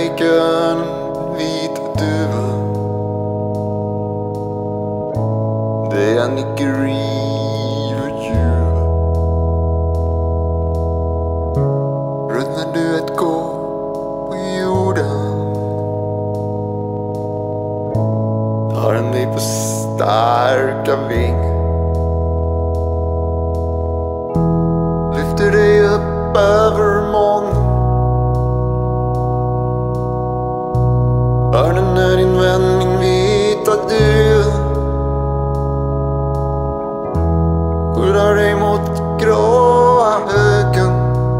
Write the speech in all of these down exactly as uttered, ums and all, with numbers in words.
icke, örnen, vita, duva. Det är icke river ljuva. Ruttnar du ett gå på jorden, tar den dig på starka vingar. Lyfter dig upp över molnen. Örnen är din vän, min vita duva. Skyddar dig mot gråa höken.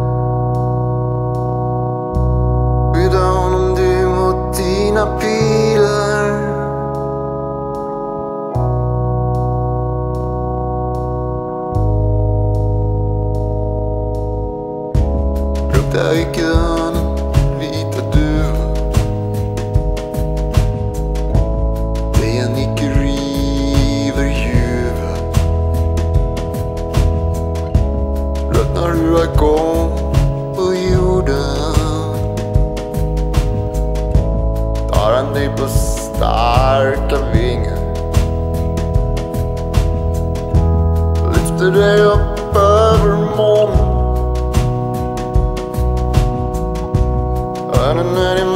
Skydda honom du mot dina pilar. Frukta icke, örnen, vita duva. Det är en icke river ljuva. Tröttnar du att gå på jorden, tar han dig på starka vingar. Lyfter dig upp över molnen. Örnen är din